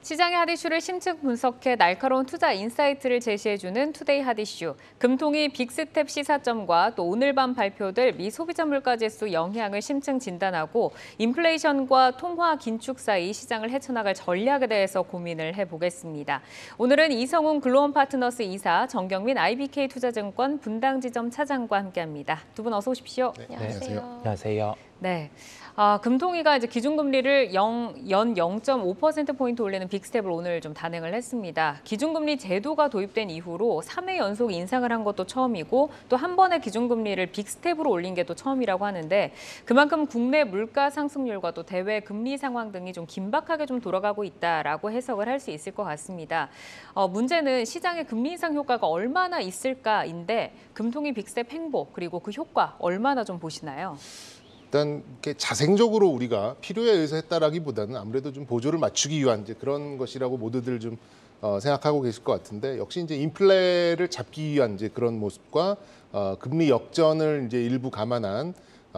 시장의 핫이슈를 심층 분석해 날카로운 투자 인사이트를 제시해주는 투데이 핫이슈. 금통위 빅스텝 시사점과 또 오늘 밤 발표될 미 소비자 물가지수 영향을 심층 진단하고 인플레이션과 통화 긴축 사이 시장을 헤쳐나갈 전략에 대해서 고민을 해보겠습니다. 오늘은 이성훈 글로원 파트너스 이사, 정경민 IBK 투자증권 분당지점 차장과 함께합니다. 두 분 어서 오십시오. 네, 안녕하세요. 안녕하세요. 네. 금통위가 이제 기준금리를 연 0.5%포인트 올리는 빅스텝을 오늘 좀 단행을 했습니다. 기준금리 제도가 도입된 이후로 3회 연속 인상을 한 것도 처음이고 또 한 번의 기준금리를 빅스텝으로 올린 게 또 처음이라고 하는데 그만큼 국내 물가 상승률과 또 대외 금리 상황 등이 좀 긴박하게 좀 돌아가고 있다라고 해석을 할 수 있을 것 같습니다. 문제는 시장의 금리 인상 효과가 얼마나 있을까인데 금통위 빅스텝 행보 그리고 그 효과 얼마나 좀 보시나요? 일단 이렇게 자생적으로 우리가 필요에 의해서 했다라기보다는 아무래도 좀 보조를 맞추기 위한 이제 그런 것이라고 모두들 좀 생각하고 계실 것 같은데 역시 이제 인플레를 잡기 위한 이제 그런 모습과 금리 역전을 이제 일부 감안한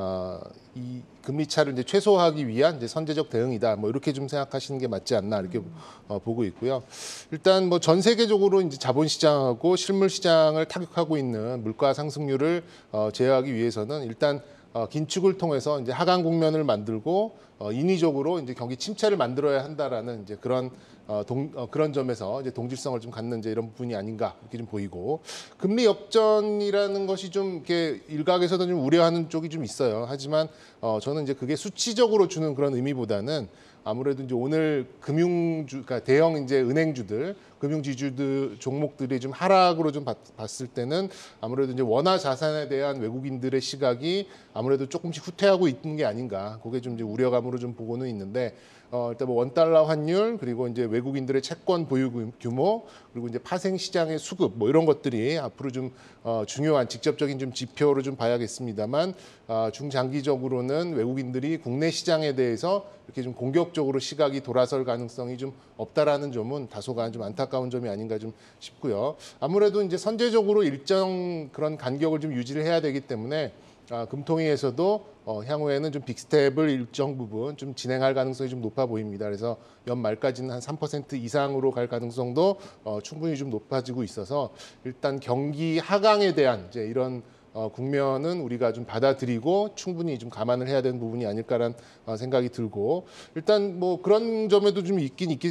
이 금리 차를 이제 최소화하기 위한 이제 선제적 대응이다. 뭐 이렇게 좀 생각하시는 게 맞지 않나 이렇게 보고 있고요. 일단 뭐 전 세계적으로 이제 자본 시장하고 실물 시장을 타격하고 있는 물가 상승률을 제어하기 위해서는 일단 긴축을 통해서 이제 하강 국면을 만들고 인위적으로 이제 경기 침체를 만들어야 한다라는 이제 그런 그런 점에서 이제 동질성을 좀 갖는 이제 이런 부분이 아닌가 이렇게 좀 보이고 금리 역전이라는 것이 좀 이렇게 일각에서도 좀 우려하는 쪽이 좀 있어요. 하지만 저는 이제 그게 수치적으로 주는 그런 의미보다는 아무래도 이제 오늘 그러니까 대형 이제 은행주들, 금융지주들 종목들이 좀 하락으로 좀 봤을 때는 아무래도 이제 원화 자산에 대한 외국인들의 시각이 아무래도 조금씩 후퇴하고 있는 게 아닌가. 그게 좀 이제 우려감으로 좀 보고는 있는데 일단 뭐 원달러 환율 그리고 이제 외국인들의 채권 보유 규모 그리고 이제 파생 시장의 수급 뭐 이런 것들이 앞으로 좀 중요한 직접적인 좀 지표로 좀 봐야겠습니다만 중장기적으로는 외국인들이 국내 시장에 대해서 이렇게 좀 공격적으로 시각이 돌아설 가능성이 좀 없다라는 점은 다소간 좀 안타까운 점이 아닌가 좀 싶고요. 아무래도 이제 선제적으로 일정 그런 간격을 좀 유지를 해야 되기 때문에 금통위에서도 향후에는 좀 빅스텝을 일정 부분 좀 진행할 가능성이 좀 높아 보입니다. 그래서 연말까지는 한 3% 이상으로 갈 가능성도 충분히 좀 높아지고 있어서 일단 경기 하강에 대한 이제 이런 국면은 우리가 좀 받아들이고 충분히 좀 감안을 해야 되는 부분이 아닐까라는 생각이 들고 일단 뭐 그런 점에도 좀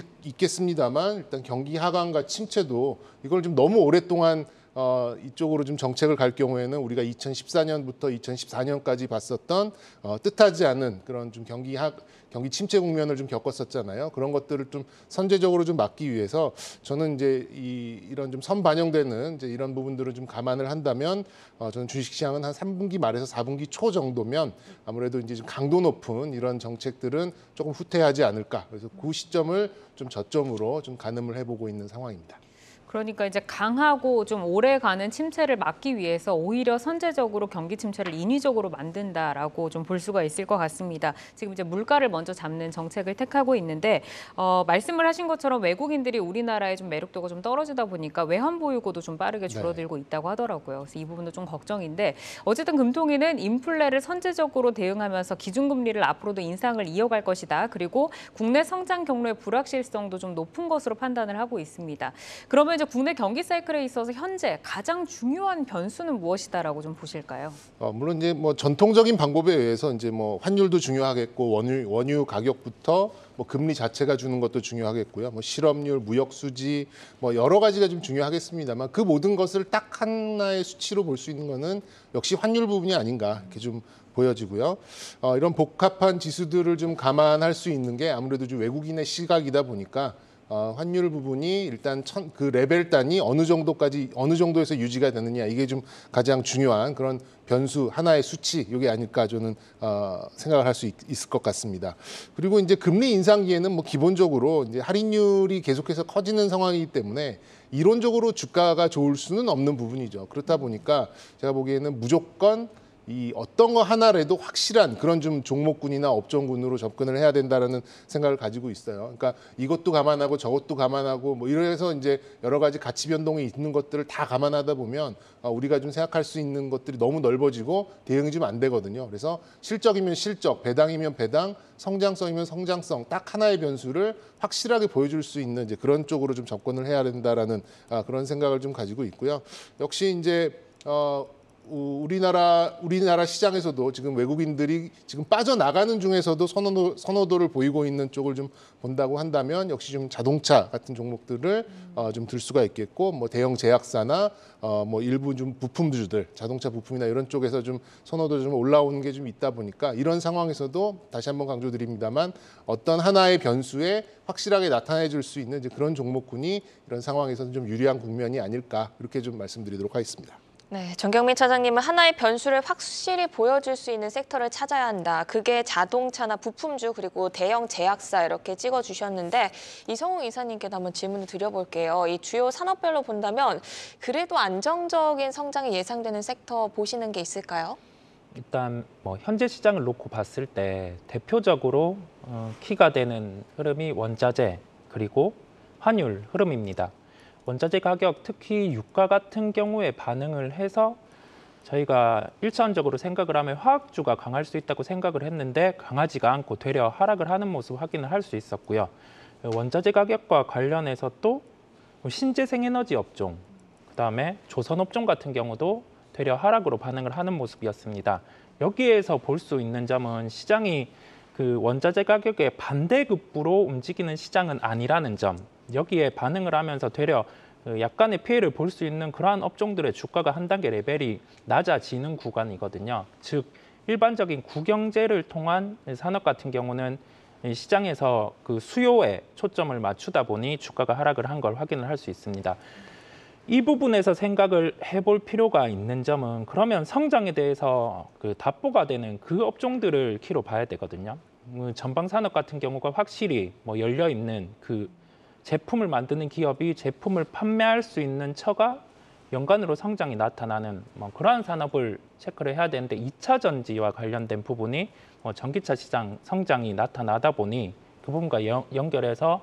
있겠습니다만 일단 경기 하강과 침체도 이걸 좀 너무 오랫동안 이쪽으로 좀 정책을 갈 경우에는 우리가 2014년부터 2014년까지 봤었던 뜻하지 않은 그런 좀 경기 침체 국면을 좀 겪었었잖아요. 그런 것들을 좀 선제적으로 좀 막기 위해서 저는 이제 이런 좀 선반영되는 이제 이런 부분들을 좀 감안을 한다면 저는 주식시장은 한 3분기 말에서 4분기 초 정도면 아무래도 이제 좀 강도 높은 이런 정책들은 조금 후퇴하지 않을까. 그래서 그 시점을 좀 저점으로 좀 가늠을 해보고 있는 상황입니다. 그러니까 이제 강하고 좀 오래가는 침체를 막기 위해서 오히려 선제적으로 경기 침체를 인위적으로 만든다라고 좀 볼 수가 있을 것 같습니다. 지금 이제 물가를 먼저 잡는 정책을 택하고 있는데 말씀을 하신 것처럼 외국인들이 우리나라의 좀 매력도가 좀 떨어지다 보니까 외환 보유고도 좀 빠르게 줄어들고 있다고 하더라고요. 그래서 이 부분도 좀 걱정인데 어쨌든 금통위는 인플레를 선제적으로 대응하면서 기준금리를 앞으로도 인상을 이어갈 것이다. 그리고 국내 성장 경로의 불확실성도 좀 높은 것으로 판단을 하고 있습니다. 그러면 이제 국내 경기 사이클에 있어서 현재 가장 중요한 변수는 무엇이다라고 좀 보실까요? 물론 이제 뭐 전통적인 방법에 의해서 이제 뭐 환율도 중요하겠고 원유 가격부터 뭐 금리 자체가 주는 것도 중요하겠고요. 뭐 실업률, 무역 수지 뭐 여러 가지가 좀 중요하겠습니다만 그 모든 것을 딱 하나의 수치로 볼 수 있는 거는 역시 환율 부분이 아닌가 이렇게 좀 보여지고요. 이런 복합한 지수들을 좀 감안할 수 있는 게 아무래도 좀 외국인의 시각이다 보니까 환율 부분이 일단 그 레벨 단위 어느 정도에서 유지가 되느냐 이게 좀 가장 중요한 그런 변수 하나의 수치 이게 아닐까 저는 생각을 할 수 있을 것 같습니다. 그리고 이제 금리 인상기에는 뭐 기본적으로 이제 할인율이 계속해서 커지는 상황이기 때문에 이론적으로 주가가 좋을 수는 없는 부분이죠. 그렇다 보니까 제가 보기에는 무조건 이 어떤 거 하나라도 확실한 그런 좀 종목군이나 업종군으로 접근을 해야 된다라는 생각을 가지고 있어요. 그러니까 이것도 감안하고 저것도 감안하고 뭐 이래서 이제 여러 가지 가치 변동이 있는 것들을 다 감안하다 보면 우리가 좀 생각할 수 있는 것들이 너무 넓어지고 대응이 좀 안 되거든요. 그래서 실적이면 실적, 배당이면 배당, 성장성이면 성장성 딱 하나의 변수를 확실하게 보여줄 수 있는 이제 그런 쪽으로 좀 접근을 해야 된다라는 그런 생각을 좀 가지고 있고요. 역시 이제 우리나라 시장에서도 지금 외국인들이 지금 빠져나가는 중에서도 선호도를 보이고 있는 쪽을 좀 본다고 한다면 역시 좀 자동차 같은 종목들을 좀 들 수가 있겠고 뭐 대형 제약사나 뭐 일부 좀 부품주들 자동차 부품이나 이런 쪽에서 좀 선호도 좀 올라오는 게 좀 있다 보니까 이런 상황에서도 다시 한번 강조드립니다만 어떤 하나의 변수에 확실하게 나타내 줄 수 있는 이제 그런 종목군이 이런 상황에서는 좀 유리한 국면이 아닐까 이렇게 좀 말씀드리도록 하겠습니다. 네, 정경민 차장님은 하나의 변수를 확실히 보여줄 수 있는 섹터를 찾아야 한다. 그게 자동차나 부품주 그리고 대형 제약사 이렇게 찍어주셨는데 이성우 이사님께도 한번 질문을 드려볼게요. 이 주요 산업별로 본다면 그래도 안정적인 성장이 예상되는 섹터 보시는 게 있을까요? 일단 뭐 현재 시장을 놓고 봤을 때 대표적으로 키가 되는 흐름이 원자재 그리고 환율 흐름입니다. 원자재 가격, 특히 유가 같은 경우에 반응을 해서 저희가 일차원적으로 생각을 하면 화학주가 강할 수 있다고 생각을 했는데 강하지가 않고 되려 하락을 하는 모습 확인을 할 수 있었고요. 원자재 가격과 관련해서 또 신재생에너지 업종, 그다음에 조선업종 같은 경우도 되려 하락으로 반응을 하는 모습이었습니다. 여기에서 볼 수 있는 점은 시장이 그 원자재 가격의 반대급부로 움직이는 시장은 아니라는 점, 여기에 반응을 하면서 되려 약간의 피해를 볼 수 있는 그러한 업종들의 주가가 한 단계 레벨이 낮아지는 구간이거든요. 즉 일반적인 구경제를 통한 산업 같은 경우는 시장에서 그 수요에 초점을 맞추다 보니 주가가 하락을 한 걸 확인을 할 수 있습니다. 이 부분에서 생각을 해볼 필요가 있는 점은 그러면 성장에 대해서 그 답보가 되는 그 업종들을 키로 봐야 되거든요. 전방 산업 같은 경우가 확실히 뭐 열려 있는 그 제품을 만드는 기업이 제품을 판매할 수 있는 처가 연간으로 성장이 나타나는 뭐 그러한 산업을 체크를 해야 되는데 2차 전지와 관련된 부분이 전기차 시장 성장이 나타나다 보니 그 부분과 연결해서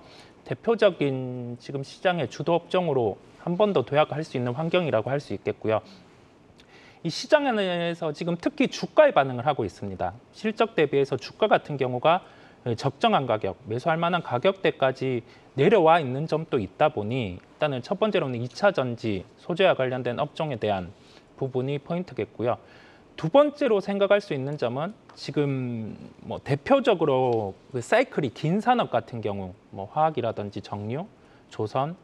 대표적인 지금 시장의 주도 업종으로 한 번 더 도약할 수 있는 환경이라고 할 수 있겠고요. 이 시장에서 지금 특히 주가에 반응을 하고 있습니다. 실적 대비해서 주가 같은 경우가 적정한 가격, 매수할 만한 가격대까지 내려와 있는 점도 있다 보니 일단은 첫 번째로는 2차 전지, 소재와 관련된 업종에 대한 부분이 포인트겠고요. 두 번째로 생각할 수 있는 점은 지금 뭐 대표적으로 그 사이클이 긴 산업 같은 경우, 뭐 화학이라든지 정유, 조선,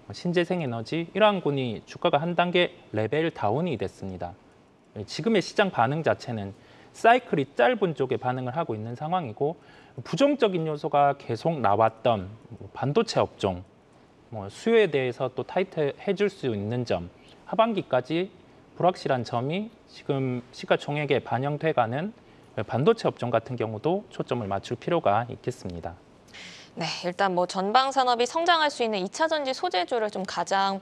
신재생에너지 이러한 군이 주가가 한 단계 레벨 다운이 됐습니다. 지금의 시장 반응 자체는 사이클이 짧은 쪽에 반응을 하고 있는 상황이고 부정적인 요소가 계속 나왔던 반도체 업종, 수요에 대해서 또 타이트해 줄 수 있는 점, 하반기까지 불확실한 점이 지금 시가총액에 반영돼가는 반도체 업종 같은 경우도 초점을 맞출 필요가 있겠습니다. 네, 일단 뭐 전방 산업이 성장할 수 있는 2차 전지 소재주를 좀 가장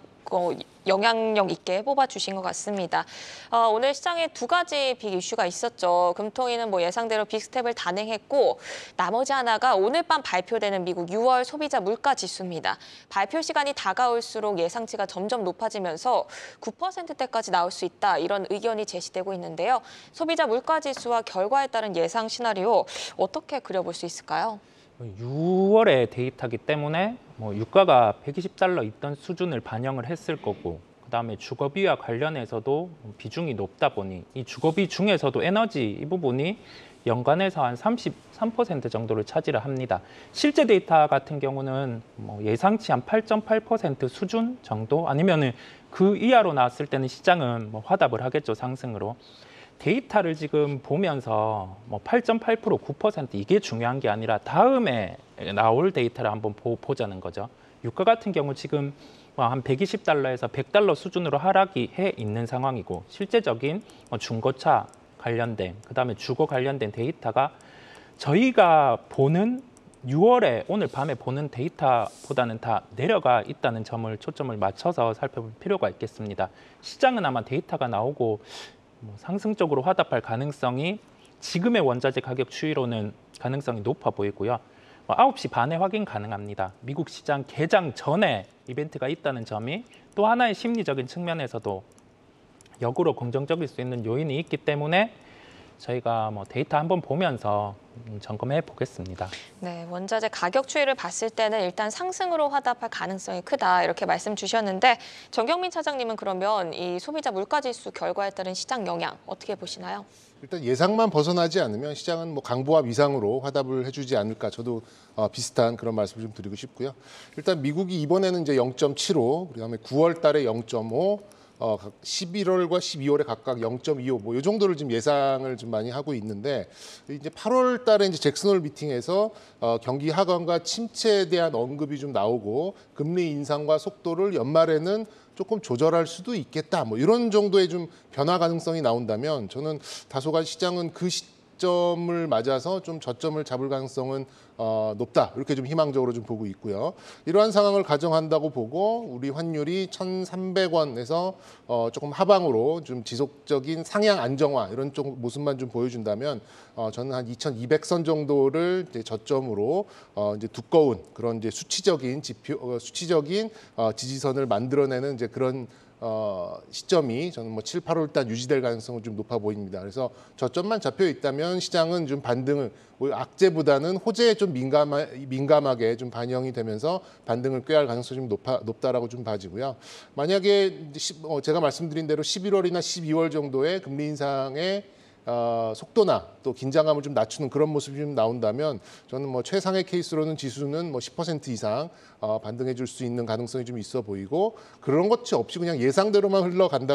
영향력 있게 뽑아주신 것 같습니다. 오늘 시장에 두 가지 빅 이슈가 있었죠. 금통위는 뭐 예상대로 빅스텝을 단행했고 나머지 하나가 오늘 밤 발표되는 미국 6월 소비자 물가 지수입니다. 발표 시간이 다가올수록 예상치가 점점 높아지면서 9%대까지 나올 수 있다 이런 의견이 제시되고 있는데요. 소비자 물가 지수와 결과에 따른 예상 시나리오 어떻게 그려볼 수 있을까요? 6월의 데이터이기 때문에 뭐 유가가 120달러 있던 수준을 반영을 했을 거고 그다음에 주거비와 관련해서도 비중이 높다 보니 이 주거비 중에서도 에너지 이 부분이 연간에서 한 33% 정도를 차지를 합니다. 실제 데이터 같은 경우는 뭐 예상치 한 8.8% 수준 정도 아니면은 그 이하로 나왔을 때는 시장은 뭐 화답을 하겠죠, 상승으로. 데이터를 지금 보면서 뭐 8.8%, 9% 이게 중요한 게 아니라 다음에 나올 데이터를 한번 보자는 거죠. 유가 같은 경우 지금 한 120달러에서 100달러 수준으로 하락이 해 있는 상황이고 실제적인 중고차 관련된 그다음에 주거 관련된 데이터가 저희가 보는 6월에 오늘 밤에 보는 데이터보다는 다 내려가 있다는 점을 초점을 맞춰서 살펴볼 필요가 있겠습니다. 시장은 아마 데이터가 나오고 상승적으로 화답할 가능성이 지금의 원자재 가격 추이로는 가능성이 높아 보이고요. 9시 반에 확인 가능합니다. 미국 시장 개장 전에 이벤트가 있다는 점이 또 하나의 심리적인 측면에서도 역으로 긍정적일 수 있는 요인이 있기 때문에 저희가 데이터 한번 보면서 점검해 보겠습니다. 네, 원자재 가격 추이를 봤을 때는 일단 상승으로 화답할 가능성이 크다 이렇게 말씀 주셨는데 정경민 차장님은 그러면 이 소비자 물가지수 결과에 따른 시장 영향 어떻게 보시나요? 일단 예상만 벗어나지 않으면 시장은 뭐 강보합 이상으로 화답을 해주지 않을까. 저도 비슷한 그런 말씀을 좀 드리고 싶고요. 일단 미국이 이번에는 이제 0.75, 그다음에 9월 달에 0.5, 11월과 12월에 각각 0.25, 뭐 이 정도를 지금 예상을 좀 많이 하고 있는데 이제 8월 달에 이제 잭슨홀 미팅에서 경기 하강과 침체에 대한 언급이 좀 나오고 금리 인상과 속도를 연말에는 조금 조절할 수도 있겠다. 뭐 이런 정도의 좀 변화 가능성이 나온다면 저는 다소간 시장은 그 시점을 맞아서 좀 저점을 잡을 가능성은 높다. 이렇게 좀 희망적으로 좀 보고 있고요. 이러한 상황을 가정한다고 보고 우리 환율이 1,300원에서 조금 하방으로 좀 지속적인 상향 안정화 이런 쪽 모습만 좀 보여준다면 저는 한 2,200선 정도를 이제 저점으로 이제 두꺼운 그런 이제 수치적인 지표, 수치적인 지지선을 만들어내는 이제 그런 시점이 저는 뭐 7, 8월 달 유지될 가능성은 좀 높아 보입니다. 그래서 저점만 잡혀 있다면 시장은 좀 반등을 악재보다는 호재에 좀 민감하게 좀 반영이 되면서 반등을 꾀할 가능성이 좀 높다라고 좀 봐지고요. 만약에 제가 말씀드린 대로 11월이나 12월 정도의 금리 인상의 속도나 또 긴장감을 좀 낮추는 그런 모습이 좀 나온다면 저는 뭐 최상의 케이스로는 지수는 뭐 10% 이상 반등해 줄 수 있는 가능성이 좀 있어 보이고 그런 것 없이 그냥 예상대로만 흘러간다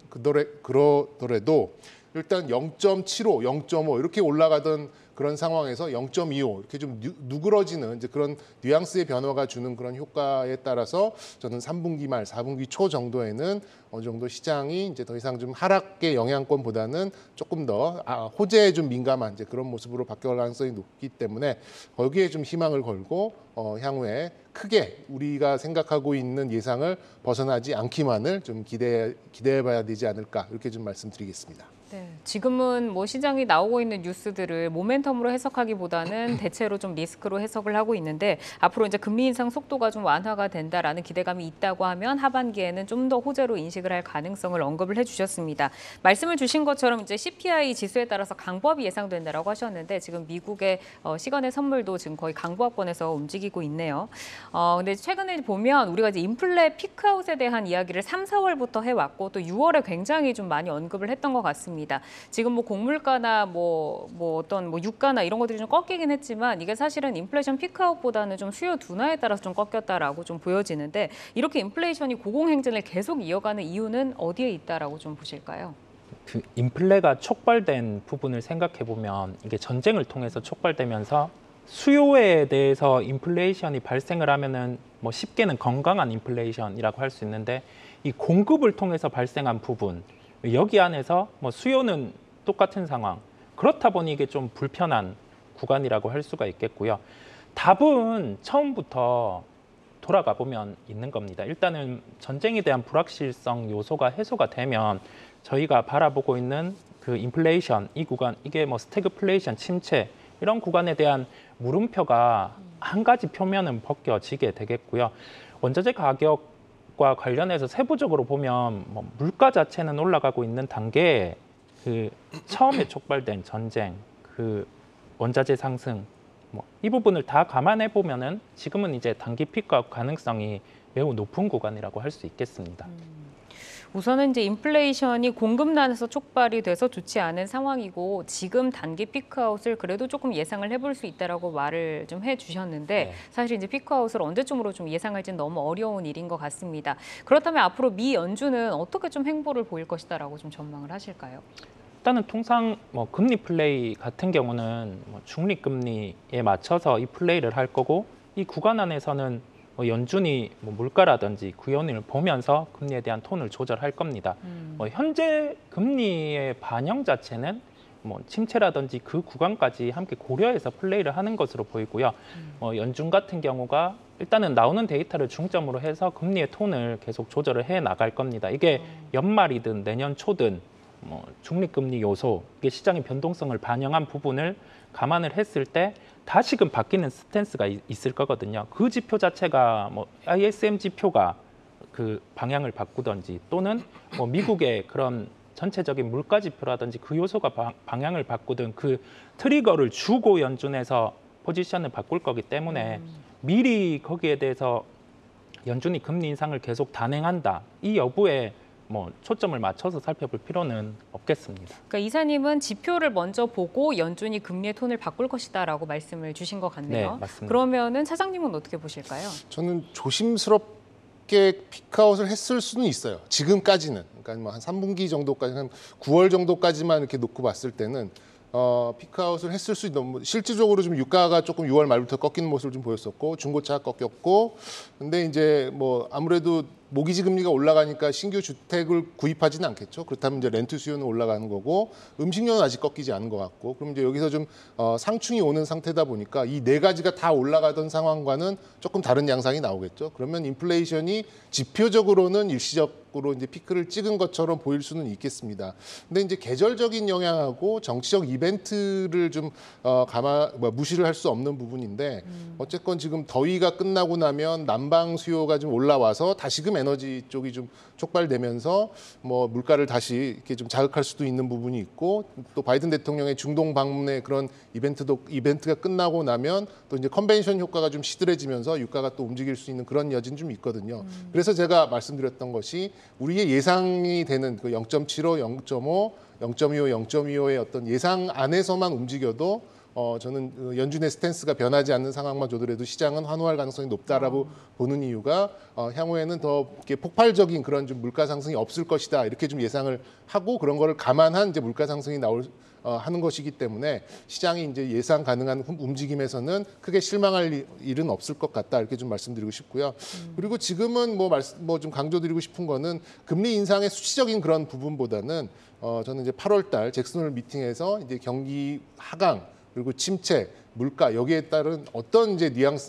그러더라도 일단 0.75, 0.5 이렇게 올라가던 그런 상황에서 0.25 이렇게 좀 누그러지는 이제 그런 뉘앙스의 변화가 주는 그런 효과에 따라서 저는 3분기 말, 4분기 초 정도에는 어느 정도 시장이 이제 더 이상 좀 하락의 영향권보다는 조금 더 호재에 좀 민감한 이제 그런 모습으로 바뀔 가능성이 높기 때문에 거기에 좀 희망을 걸고 향후에 크게 우리가 생각하고 있는 예상을 벗어나지 않기만을 좀 기대해봐야 되지 않을까 이렇게 좀 말씀드리겠습니다. 네, 지금은 뭐 시장이 나오고 있는 뉴스들을 모멘텀으로 해석하기보다는 대체로 좀 리스크로 해석을 하고 있는데 앞으로 이제 금리 인상 속도가 좀 완화가 된다라는 기대감이 있다고 하면 하반기에는 좀 더 호재로 인식을 할 가능성을 언급을 해주셨습니다. 말씀을 주신 것처럼 이제 CPI 지수에 따라서 강보합이 예상된다라고 하셨는데 지금 미국의 시간의 선물도 지금 거의 강보합권에서 움직이고 있네요. 근데 최근에 보면 우리가 이제 인플레 피크아웃에 대한 이야기를 3, 4월부터 해왔고 또 6월에 굉장히 좀 많이 언급을 했던 것 같습니다. 지금 뭐 곡물가나 뭐 어떤 뭐 유가나 이런 것들이 좀 꺾이긴 했지만 이게 사실은 인플레이션 피크아웃보다는 좀 수요 둔화에 따라서 좀 꺾였다라고 좀 보여지는데 이렇게 인플레이션이 고공행진을 계속 이어가는 이유는 어디에 있다라고 좀 보실까요? 그 인플레가 촉발된 부분을 생각해 보면 이게 전쟁을 통해서 촉발되면서 수요에 대해서 인플레이션이 발생을 하면은 뭐 쉽게는 건강한 인플레이션이라고 할 수 있는데 이 공급을 통해서 발생한 부분 여기 안에서 뭐 수요는 똑같은 상황 그렇다 보니 이게 좀 불편한 구간이라고 할 수가 있겠고요. 답은 처음부터 돌아가 보면 있는 겁니다. 일단은 전쟁에 대한 불확실성 요소가 해소가 되면 저희가 바라보고 있는 그 인플레이션 이 구간 이게 뭐 스태그플레이션 침체 이런 구간에 대한 물음표가 한 가지 표면은 벗겨지게 되겠고요. 원자재 가격과 관련해서 세부적으로 보면 뭐 물가 자체는 올라가고 있는 단계에 그 처음에 촉발된 전쟁, 그 원자재 상승 뭐 이 부분을 다 감안해 보면은 지금은 이제 단기 피크아웃 가능성이 매우 높은 구간이라고 할 수 있겠습니다. 우선은 이제 인플레이션이 공급난에서 촉발이 돼서 좋지 않은 상황이고 지금 단기 피크아웃을 그래도 조금 예상을 해볼 수 있다라고 말을 좀 해주셨는데 네. 사실 이제 피크아웃을 언제쯤으로 좀 예상할지는 너무 어려운 일인 것 같습니다. 그렇다면 앞으로 미 연준은 어떻게 좀 행보를 보일 것이다라고 좀 전망을 하실까요? 일단은 통상 뭐 금리 플레이 같은 경우는 뭐 중립 금리에 맞춰서 이 플레이를 할 거고 이 구간 안에서는 뭐 연준이 뭐 물가라든지 구현을 보면서 금리에 대한 톤을 조절할 겁니다. 현재 금리의 반영 자체는 뭐 침체라든지 그 구간까지 함께 고려해서 플레이를 하는 것으로 보이고요. 연준 같은 경우가 일단은 나오는 데이터를 중점으로 해서 금리의 톤을 계속 조절을 해 나갈 겁니다. 이게 연말이든 내년 초든 중립금리 요소, 이게 시장의 변동성을 반영한 부분을 감안을 했을 때 다시금 바뀌는 스탠스가 있을 거거든요. 그 지표 자체가 ISM 지표가 그 방향을 바꾸든지 또는 미국의 그런 전체적인 물가 지표라든지 그 요소가 방향을 바꾸든 그 트리거를 주고 연준에서 포지션을 바꿀 거기 때문에 미리 거기에 대해서 연준이 금리 인상을 계속 단행한다. 이 여부에 초점을 맞춰서 살펴볼 필요는 없겠습니다. 그러니까 이사님은 지표를 먼저 보고 연준이 금리의 톤을 바꿀 것이다라고 말씀을 주신 것 같네요. 네, 맞습니다. 그러면은 차장님은 어떻게 보실까요? 저는 조심스럽게 피크아웃을 했을 수는 있어요. 지금까지는. 그러니까 한 3분기 정도까지, 한 9월 정도까지만 이렇게 놓고 봤을 때는 피크아웃을 했을 수 있는, 실질적으로 좀 유가가 조금 6월 말부터 꺾이는 모습을 좀 보였었고, 중고차가 꺾였고, 근데 이제 아무래도 모기지 금리가 올라가니까 신규 주택을 구입하지는 않겠죠. 그렇다면 이제 렌트 수요는 올라가는 거고, 음식료는 아직 꺾이지 않은 것 같고, 그럼 이제 여기서 좀 상충이 오는 상태다 보니까 이 네 가지가 다 올라가던 상황과는 조금 다른 양상이 나오겠죠. 그러면 인플레이션이 지표적으로는 일시적으로 이제 피크를 찍은 것처럼 보일 수는 있겠습니다. 근데 이제 계절적인 영향하고 정치적 이벤트를 좀 무시를 할 수 없는 부분인데, 어쨌건 지금 더위가 끝나고 나면 난방 수요가 좀 올라와서 다시금 에너지 쪽이 좀 촉발되면서 물가를 다시 이렇게 좀 자극할 수도 있는 부분이 있고, 또 바이든 대통령의 중동 방문의 그런 이벤트가 끝나고 나면 또 이제 컨벤션 효과가 좀 시들해지면서 유가가 또 움직일 수 있는 그런 여진 좀 있거든요. 그래서 제가 말씀드렸던 것이 우리의 예상이 되는 그 0.75, 0.5, 0.25, 0.25의 어떤 예상 안에서만 움직여도 저는 연준의 스탠스가 변하지 않는 상황만 조더라도 시장은 환호할 가능성이 높다라고 보는 이유가 향후에는 더 이렇게 폭발적인 그런 좀 물가 상승이 없을 것이다 이렇게 좀 예상을 하고 그런 거를 감안한 이제 물가 상승이 하는 것이기 때문에 시장이 이제 예상 가능한 움직임에서는 크게 실망할 일은 없을 것 같다 이렇게 좀 말씀드리고 싶고요. 그리고 지금은 좀 강조드리고 싶은 거는 금리 인상의 수치적인 그런 부분보다는 저는 이제 8월달 잭슨홀 미팅에서 이제 경기 하강 그리고 침체, 물가 여기에 따른 어떤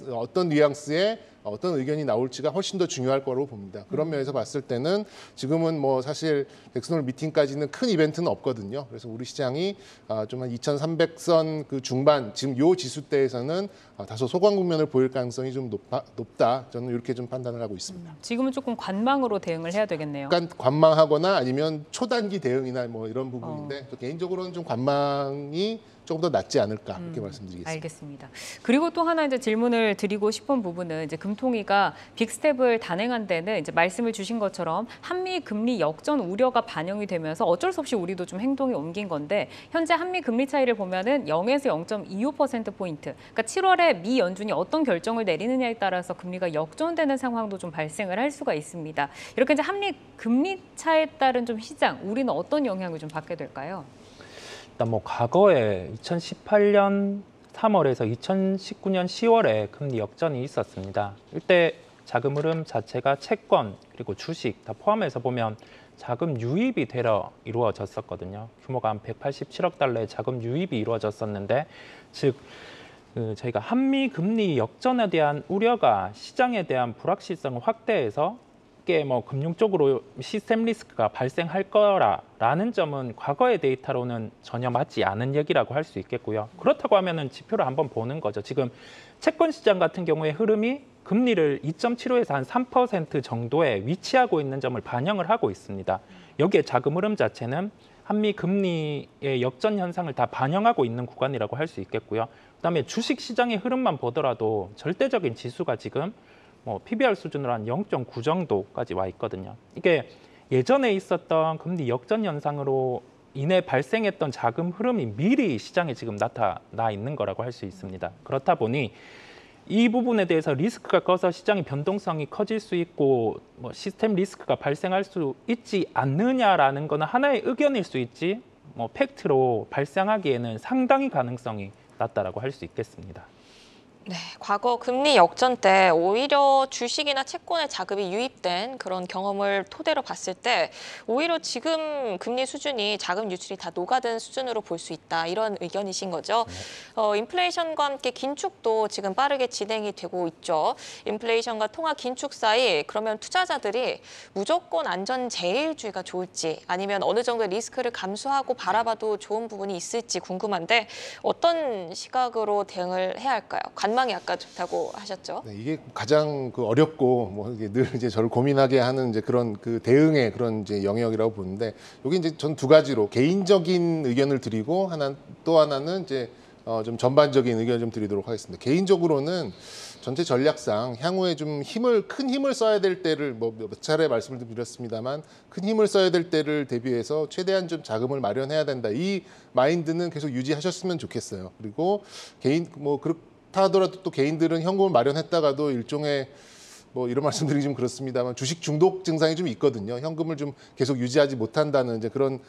뉘앙스의 어떤 의견이 나올지가 훨씬 더 중요할 거라고 봅니다. 그런 면에서 봤을 때는 지금은 사실 잭슨홀 미팅까지는 큰 이벤트는 없거든요. 그래서 우리 시장이 좀 한 2,300선 그 중반 지금 요 지수대에서는 다소 소강 국면을 보일 가능성이 좀 높다. 저는 이렇게 좀 판단을 하고 있습니다. 지금은 조금 관망으로 대응을 해야 되겠네요. 약간 관망하거나 아니면 초단기 대응이나 이런 부분인데 개인적으로는 좀 관망이 조금 더 낫지 않을까 이렇게 말씀드리겠습니다. 알겠습니다. 그리고 또 하나 이제 질문을 드리고 싶은 부분은 이제 금통위가 빅스텝을 단행한 데는 이제 말씀을 주신 것처럼 한미 금리 역전 우려가 반영이 되면서 어쩔 수 없이 우리도 좀 행동이 옮긴 건데 현재 한미 금리 차이를 보면은 0에서 0.25%포인트. 그러니까 7월에 미 연준이 어떤 결정을 내리느냐에 따라서 금리가 역전되는 상황도 좀 발생을 할 수가 있습니다. 이렇게 이제 한미 금리 차에 따른 좀 시장, 우리는 어떤 영향을 좀 받게 될까요? 일단 과거에 2018년 3월에서 2019년 10월에 금리 역전이 있었습니다. 이때 자금 흐름 자체가 채권 그리고 주식 다 포함해서 보면 자금 유입이 되려 이루어졌었거든요. 규모가 한 187억 달러의 자금 유입이 이루어졌었는데 즉 저희가 한미 금리 역전에 대한 우려가 시장에 대한 불확실성을 확대해서 이게 금융 쪽으로 시스템 리스크가 발생할 거라는 점은 과거의 데이터로는 전혀 맞지 않은 얘기라고 할 수 있겠고요. 그렇다고 하면은 지표를 한번 보는 거죠. 지금 채권 시장 같은 경우에 흐름이 금리를 2.75에서 한 3% 정도에 위치하고 있는 점을 반영을 하고 있습니다. 여기에 자금 흐름 자체는 한미 금리의 역전 현상을 다 반영하고 있는 구간이라고 할 수 있겠고요. 그다음에 주식 시장의 흐름만 보더라도 절대적인 지수가 지금 PBR 수준으로 한 0.9 정도까지 와 있거든요. 이게 예전에 있었던 금리 역전 현상으로 인해 발생했던 자금 흐름이 미리 시장에 지금 나타나 있는 거라고 할 수 있습니다. 그렇다 보니 이 부분에 대해서 리스크가 커서 시장의 변동성이 커질 수 있고 시스템 리스크가 발생할 수 있지 않느냐라는 거는 하나의 의견일 수 있지 팩트로 발생하기에는 상당히 가능성이 낮다라고 할 수 있겠습니다. 네, 과거 금리 역전 때 오히려 주식이나 채권에 자금이 유입된 그런 경험을 토대로 봤을 때 오히려 지금 금리 수준이 자금 유출이 다 녹아든 수준으로 볼 수 있다. 이런 의견이신 거죠. 인플레이션과 함께 긴축도 지금 빠르게 진행이 되고 있죠. 인플레이션과 통화 긴축 사이 그러면 투자자들이 무조건 안전제일주의가 좋을지 아니면 어느 정도 리스크를 감수하고 바라봐도 좋은 부분이 있을지 궁금한데 어떤 시각으로 대응을 해야 할까요? 관망이 아까 좋다고 하셨죠. 네, 이게 가장 어렵고 뭐 이게 늘 이제 저를 고민하게 하는 이제 그런 그 대응의 그런 이제 영역이라고 보는데 여기 이제 전 두 가지로 개인적인 의견을 드리고 또 하나는 이제 좀 전반적인 의견을 좀 드리도록 하겠습니다. 개인적으로는 전체 전략상 향후에 좀 큰 힘을 써야 될 때를 몇 차례 말씀을 드렸습니다만 큰 힘을 써야 될 때를 대비해서 최대한 좀 자금을 마련해야 된다. 이 마인드는 계속 유지하셨으면 좋겠어요. 그리고 그렇다 하더라도 또 개인들은 현금을 마련했다가도 일종의 이런 말씀드리기 좀 그렇습니다만 주식 중독 증상이 좀 있거든요. 현금을 좀 계속 유지하지 못한다는 이제 그런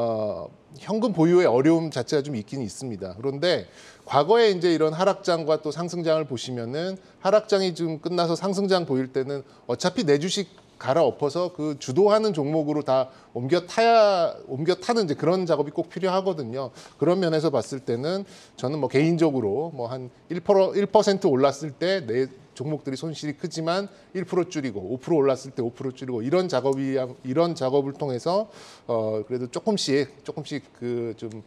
현금 보유의 어려움 자체가 좀 있긴 있습니다. 그런데 과거에 이제 이런 하락장과 또 상승장을 보시면은 하락장이 좀 끝나서 상승장 보일 때는 어차피 내 주식 갈아엎어서 그 주도하는 종목으로 다 옮겨 타는 이제 그런 작업이 꼭 필요하거든요. 그런 면에서 봤을 때는 저는 개인적으로 한 1% 올랐을 때 내 종목들이 손실이 크지만 1% 줄이고 5% 올랐을 때 5% 줄이고 이런 작업을 통해서 그래도 조금씩 그 좀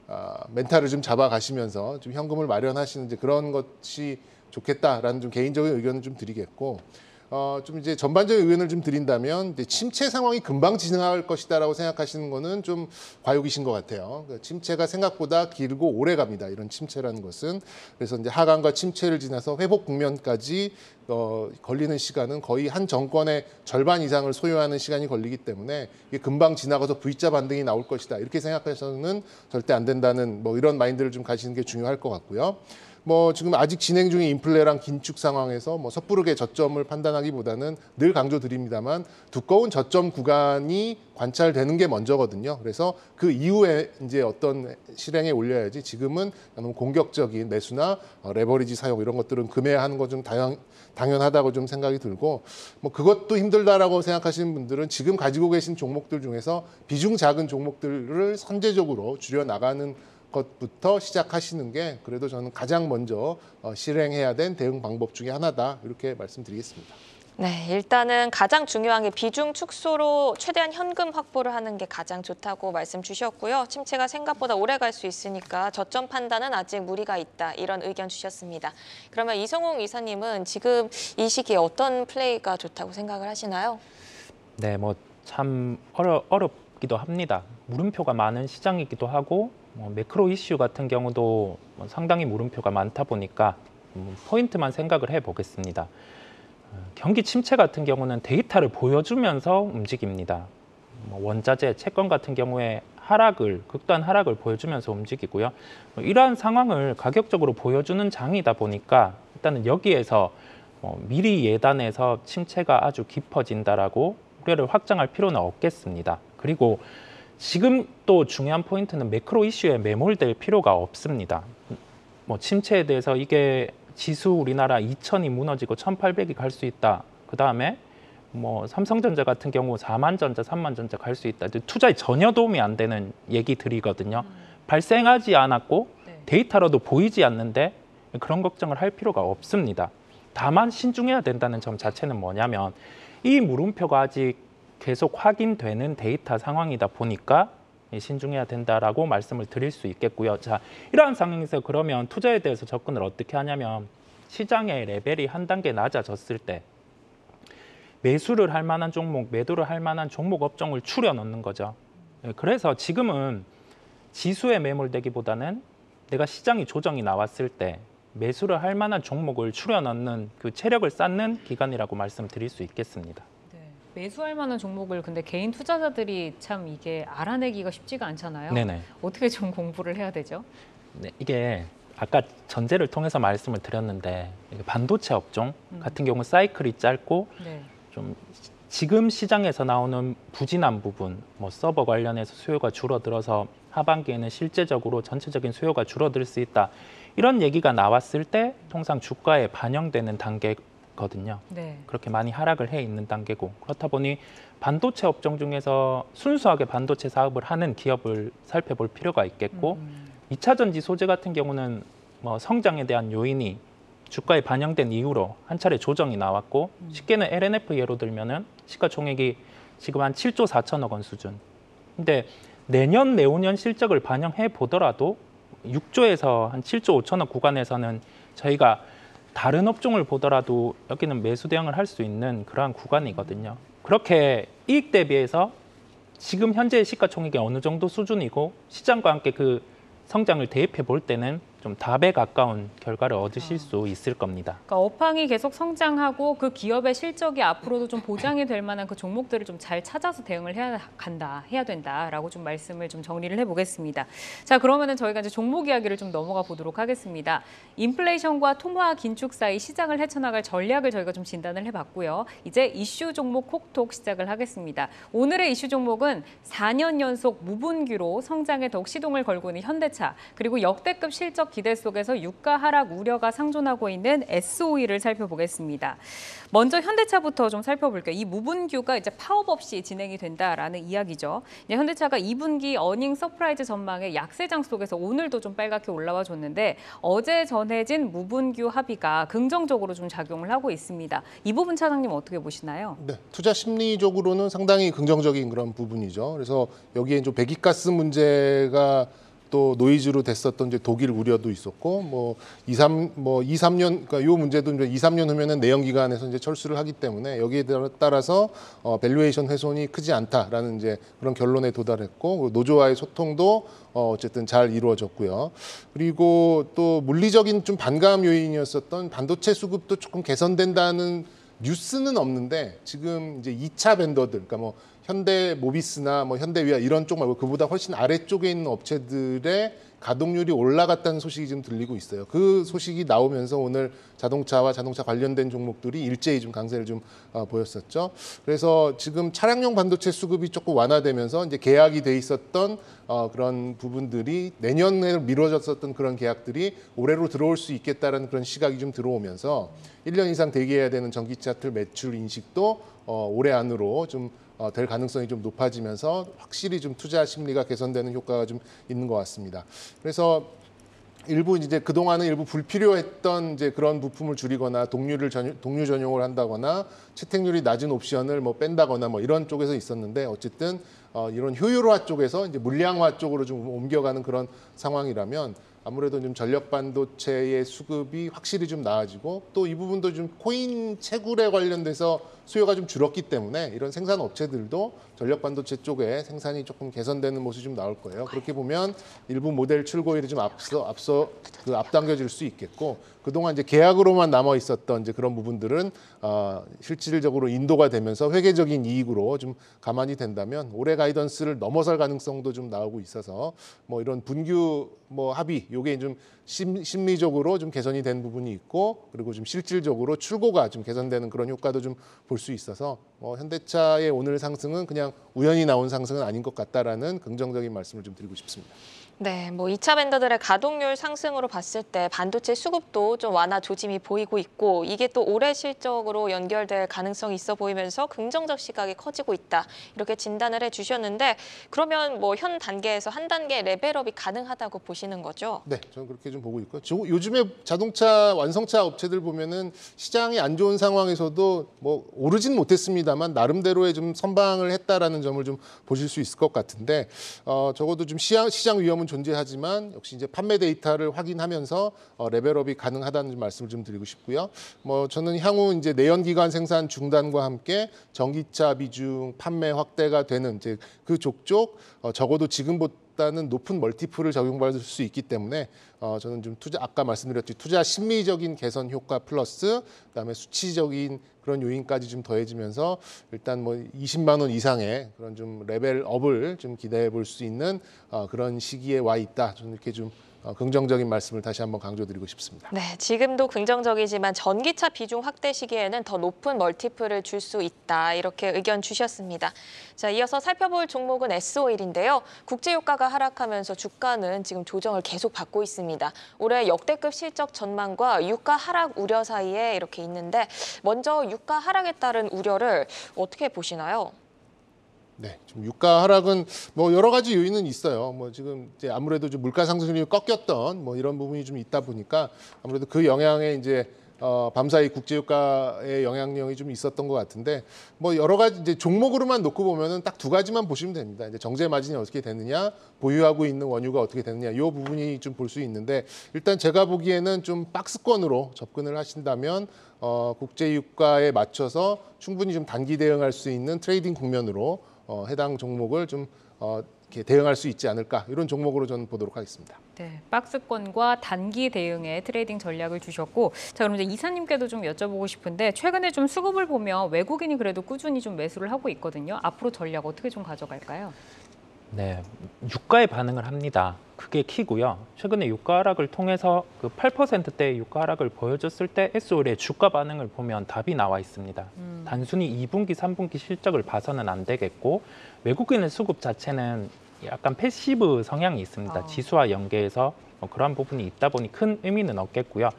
멘탈을 좀 잡아가시면서 좀 현금을 마련하시는 이제 그런 것이 좋겠다라는 좀 개인적인 의견을 좀 드리겠고. 좀 이제 전반적인 의견을 좀 드린다면 이제 침체 상황이 금방 진행할 것이다라고 생각하시는 거는 좀 과욕이신 것 같아요. 침체가 생각보다 길고 오래 갑니다. 이런 침체라는 것은. 그래서 이제 하강과 침체를 지나서 회복 국면까지 걸리는 시간은 거의 한 정권의 절반 이상을 소요하는 시간이 걸리기 때문에 이게 금방 지나가서 V자 반등이 나올 것이다. 이렇게 생각해서는 절대 안 된다는 이런 마인드를 좀 가지는 게 중요할 것 같고요. 지금 아직 진행 중인 인플레랑 긴축 상황에서 섣부르게 저점을 판단하기보다는 늘 강조드립니다만 두꺼운 저점 구간이 관찰되는 게 먼저거든요. 그래서 그 이후에 이제 어떤 실행에 올려야지 지금은 너무 공격적인 매수나 레버리지 사용 이런 것들은 금해하는 거 좀 당연하다고 좀 생각이 들고 그것도 힘들다라고 생각하시는 분들은 지금 가지고 계신 종목들 중에서 비중 작은 종목들을 선제적으로 줄여 나가는 것부터 시작하시는 게 그래도 저는 가장 먼저 실행해야 된 대응 방법 중에 하나다 이렇게 말씀드리겠습니다. 네, 일단은 가장 중요한 게 비중 축소로 최대한 현금 확보를 하는 게 가장 좋다고 말씀 주셨고요. 침체가 생각보다 오래 갈 수 있으니까 저점 판단은 아직 무리가 있다 이런 의견 주셨습니다. 그러면 이성웅 이사님은 지금 이 시기에 어떤 플레이가 좋다고 생각을 하시나요? 네, 참 어렵기도 합니다. 물음표가 많은 시장이기도 하고 매크로 이슈 같은 경우도 상당히 물음표가 많다 보니까 포인트만 생각을 해보겠습니다. 경기 침체 같은 경우는 데이터를 보여주면서 움직입니다. 원자재, 채권 같은 경우에 극단 하락을 보여주면서 움직이고요. 이러한 상황을 가격적으로 보여주는 장이다 보니까 일단은 여기에서 미리 예단해서 침체가 아주 깊어진다라고 우려를 확장할 필요는 없겠습니다. 그리고 지금 또 중요한 포인트는 매크로 이슈에 매몰될 필요가 없습니다. 침체에 대해서 이게 지수 우리나라 2,000이 무너지고 1,800이 갈 수 있다. 그 다음에 삼성전자 같은 경우 4만 전자, 3만 전자 갈 수 있다. 투자에 전혀 도움이 안 되는 얘기들이거든요. 발생하지 않았고 데이터로도 보이지 않는데 그런 걱정을 할 필요가 없습니다. 다만 신중해야 된다는 점 자체는 뭐냐면 이 물음표가 아직 계속 확인되는 데이터 상황이다 보니까 신중해야 된다라고 말씀을 드릴 수 있겠고요. 자, 이러한 상황에서 그러면 투자에 대해서 접근을 어떻게 하냐면 시장의 레벨이 한 단계 낮아졌을 때 매수를 할 만한 종목, 매도를 할 만한 종목 업종을 추려 넣는 거죠. 그래서 지금은 지수에 매몰되기보다는 내가 시장이 조정이 나왔을 때 매수를 할 만한 종목을 추려 넣는 그 체력을 쌓는 기간이라고 말씀드릴 수 있겠습니다. 매수할 만한 종목을 근데 개인 투자자들이 참 이게 알아내기가 쉽지가 않잖아요. 네네. 어떻게 좀 공부를 해야 되죠? 네, 이게 아까 전제를 통해서 말씀을 드렸는데 반도체 업종 같은 경우 사이클이 짧고 좀 지금 시장에서 나오는 부진한 부분, 서버 관련해서 수요가 줄어들어서 하반기에는 실제적으로 전체적인 수요가 줄어들 수 있다. 이런 얘기가 나왔을 때 통상 주가에 반영되는 단계거든요. 네. 그렇게 많이 하락을 해 있는 단계고 그렇다 보니 반도체 업종 중에서 순수하게 반도체 사업을 하는 기업을 살펴볼 필요가 있겠고 2차 전지 소재 같은 경우는 뭐 성장에 대한 요인이 주가에 반영된 이후로 한 차례 조정이 나왔고 쉽게는 LNF 예로 들면은 시가총액이 지금 한 7조 4천억 원 수준. 근데 내년 내후년 실적을 반영해 보더라도 6조에서 한 7조 5천억 구간에서는 저희가 다른 업종을 보더라도 여기는 매수 대응을 할 수 있는 그러한 구간이거든요. 그렇게 이익 대비해서 지금 현재의 시가총액이 어느 정도 수준이고 시장과 함께 그 성장을 대입해 볼 때는 좀 답에 가까운 결과를 얻으실 수 있을 겁니다. 그러니까 업황이 계속 성장하고 그 기업의 실적이 앞으로도 좀 보장이 될 만한 그 종목들을 좀 잘 찾아서 대응을 해야 된다라고 좀 말씀을 좀 정리를 해보겠습니다. 자, 그러면은 저희가 이제 종목 이야기를 좀 넘어가 보도록 하겠습니다. 인플레이션과 통화 긴축 사이 시장을 헤쳐나갈 전략을 저희가 좀 진단을 해봤고요. 이제 이슈 종목 콕톡 시작을 하겠습니다. 오늘의 이슈 종목은 4년 연속 무분기로 성장에 더욱 시동을 걸고 있는 현대차, 그리고 역대급 실적 기대 속에서 유가 하락 우려가 상존하고 있는 SOE를 살펴보겠습니다. 먼저 현대차부터 좀 살펴볼게요. 이 무분규가 이제 파업 없이 진행이 된다라는 이야기죠. 현대차가 2분기 어닝 서프라이즈 전망의 약세장 속에서 오늘도 좀 빨갛게 올라와 줬는데 어제 전해진 무분규 합의가 긍정적으로 좀 작용을 하고 있습니다. 이 부분 차장님 어떻게 보시나요? 네, 투자 심리적으로는 상당히 긍정적인 그런 부분이죠. 그래서 여기에 좀 배기가스 문제가 또 노이즈로 됐었던 이제 독일 우려도 있었고 뭐 2, 3년 그러니까 요 문제도 이제 2, 3년 후면은 내연 기관에서 이제 철수를 하기 때문에 여기에 따라서 밸류에이션 훼손이 크지 않다라는 이제 그런 결론에 도달했고 노조와의 소통도 어쨌든 잘 이루어졌고요. 그리고 또 물리적인 좀 반감 요인이었었던 반도체 수급도 조금 개선된다는 뉴스는 없는데 지금 이제 2차 벤더들 그러니까 뭐 현대 모비스나 뭐 현대위아 이런 쪽 말고 그보다 훨씬 아래쪽에 있는 업체들의 가동률이 올라갔다는 소식이 좀 들리고 있어요. 그 소식이 나오면서 오늘 자동차와 자동차 관련된 종목들이 일제히 좀 강세를 좀 보였었죠. 그래서 지금 차량용 반도체 수급이 조금 완화되면서 이제 계약이 돼 있었던 그런 부분들이 내년에 미뤄졌었던 그런 계약들이 올해로 들어올 수 있겠다라는 그런 시각이 좀 들어오면서 1년 이상 대기해야 되는 전기차 틀 매출 인식도 올해 안으로 좀 될 가능성이 좀 높아지면서 확실히 좀 투자 심리가 개선되는 효과가 좀 있는 것 같습니다. 그래서 일부 이제 그동안은 일부 불필요했던 이제 그런 부품을 줄이거나 동류 전용을 한다거나 채택률이 낮은 옵션을 뭐 뺀다거나 뭐 이런 쪽에서 있었는데 어쨌든 이런 효율화 쪽에서 이제 물량화 쪽으로 좀 옮겨가는 그런 상황이라면 아무래도 좀 전력 반도체의 수급이 확실히 좀 나아지고 또 이 부분도 좀 코인 채굴에 관련돼서 수요가 좀 줄었기 때문에 이런 생산 업체들도 전력 반도체 쪽에 생산이 조금 개선되는 모습이 좀 나올 거예요. 그렇게 보면 일부 모델 출고일이 좀 앞당겨질 수 있겠고 그동안 이제 계약으로만 남아 있었던 이제 그런 부분들은 실질적으로 인도가 되면서 회계적인 이익으로 좀 가만히 된다면 올해 가이던스를 넘어설 가능성도 좀 나오고 있어서 뭐 이런 분규 뭐 합의 요게 좀 심리적으로 좀 개선이 된 부분이 있고 그리고 좀 실질적으로 출고가 좀 개선되는 그런 효과도 좀 볼 수 있어서 현대차의 오늘 상승은 그냥 우연히 나온 상승은 아닌 것 같다라는 긍정적인 말씀을 좀 드리고 싶습니다. 네, 뭐 2차 벤더들의 가동률 상승으로 봤을 때 반도체 수급도 좀 완화 조짐이 보이고 있고 이게 또 올해 실적으로 연결될 가능성이 있어 보이면서 긍정적 시각이 커지고 있다. 이렇게 진단을 해주셨는데 그러면 뭐 현 단계에서 한 단계 레벨업이 가능하다고 보시는 거죠? 네, 저는 그렇게 좀 보고 있고요. 요즘에 자동차 완성차 업체들 보면은 시장이 안 좋은 상황에서도 뭐 오르진 못했습니다만 나름대로의 좀 선방을 했다라는 점을 좀 보실 수 있을 것 같은데 적어도 좀 시장 위험은 존재하지만 역시 이제 판매 데이터를 확인하면서 레벨업이 가능하다는 말씀을 좀 드리고 싶고요. 뭐 저는 향후 이제 내연기관 생산 중단과 함께 전기차 비중 판매 확대가 되는 이제 그 족족 적어도 지금보다는 높은 멀티플을 적용받을 수 있기 때문에 저는 좀 아까 말씀드렸듯이 투자 심리적인 개선 효과 플러스 그다음에 수치적인 그런 요인까지 좀 더해지면서 일단 뭐 20만 원 이상의 그런 좀 레벨업을 좀 기대해 볼 수 있는 그런 시기에 와 있다. 저는 이렇게 좀 긍정적인 말씀을 다시 한번 강조드리고 싶습니다. 네, 지금도 긍정적이지만 전기차 비중 확대 시기에는 더 높은 멀티플을 줄 수 있다. 이렇게 의견 주셨습니다. 자, 이어서 살펴볼 종목은 S-오일인데요. 국제유가가 하락하면서 주가는 지금 조정을 계속 받고 있습니다. 올해 역대급 실적 전망과 유가 하락 우려 사이에 이렇게 있는데 먼저 유가 하락에 따른 우려를 어떻게 보시나요? 네, 지금 유가 하락은 뭐 여러 가지 요인은 있어요. 뭐 지금 이제 아무래도 좀 물가 상승률이 꺾였던 뭐 이런 부분이 좀 있다 보니까 아무래도 그 영향에 이제 밤사이 국제유가의 영향력이 좀 있었던 것 같은데 뭐 여러 가지 이제 종목으로만 놓고 보면은 딱 두 가지만 보시면 됩니다. 이제 정제 마진이 어떻게 되느냐, 보유하고 있는 원유가 어떻게 되느냐, 이 부분이 좀 볼 수 있는데 일단 제가 보기에는 좀 박스권으로 접근을 하신다면 국제유가에 맞춰서 충분히 좀 단기 대응할 수 있는 트레이딩 국면으로 해당 종목을 좀 이렇게 대응할 수 있지 않을까 이런 종목으로 저는 보도록 하겠습니다. 네, 박스권과 단기 대응의 트레이딩 전략을 주셨고, 자 그럼 이제 이사님께도 좀 여쭤보고 싶은데 최근에 좀 수급을 보면 외국인이 그래도 꾸준히 좀 매수를 하고 있거든요. 앞으로 전략 어떻게 좀 가져갈까요? 네, 유가에 반응을 합니다. 그게 키고요. 최근에 유가 하락을 통해서 그 8%대의 유가 하락을 보여줬을 때 S-오일의 주가 반응을 보면 답이 나와 있습니다. 단순히 2분기, 3분기 실적을 봐서는 안 되겠고 외국인의 수급 자체는 약간 패시브 성향이 있습니다. 지수와 연계해서 그런 부분이 있다 보니 큰 의미는 없겠고요.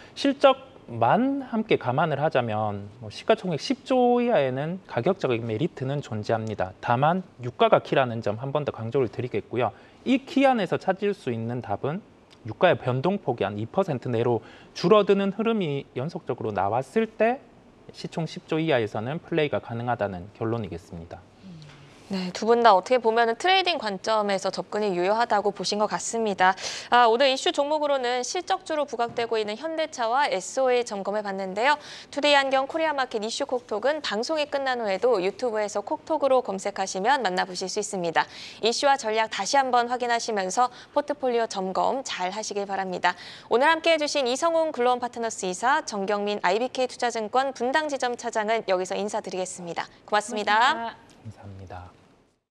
실적만 함께 감안을 하자면 시가총액 10조 이하에는 가격적인 메리트는 존재합니다. 다만 유가가 키라는 점 한 번 더 강조를 드리겠고요. 이 키 안에서 찾을 수 있는 답은 유가의 변동폭이 한 2% 내로 줄어드는 흐름이 연속적으로 나왔을 때 시총 10조 이하에서는 플레이가 가능하다는 결론이겠습니다. 네, 두 분 다 어떻게 보면 트레이딩 관점에서 접근이 유효하다고 보신 것 같습니다. 오늘 이슈 종목으로는 실적주로 부각되고 있는 현대차와 S-오일 점검해 봤는데요. 투데이 한경 코리아마켓 이슈 콕톡은 방송이 끝난 후에도 유튜브에서 콕톡으로 검색하시면 만나보실 수 있습니다. 이슈와 전략 다시 한번 확인하시면서 포트폴리오 점검 잘 하시길 바랍니다. 오늘 함께해 주신 이성훈 글로원 파트너스 이사, 정경민 IBK 투자증권 분당지점 차장은 여기서 인사드리겠습니다. 고맙습니다. 감사합니다.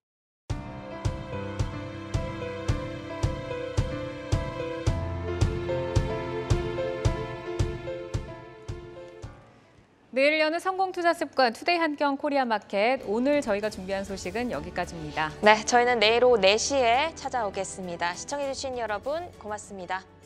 내일 여는 성공투자습관 투데이 한경 코리아마켓, 오늘 저희가 준비한 소식은 여기까지입니다. 네, 저희는 내일 오후 4시에 찾아오겠습니다. 시청해주신 여러분 고맙습니다.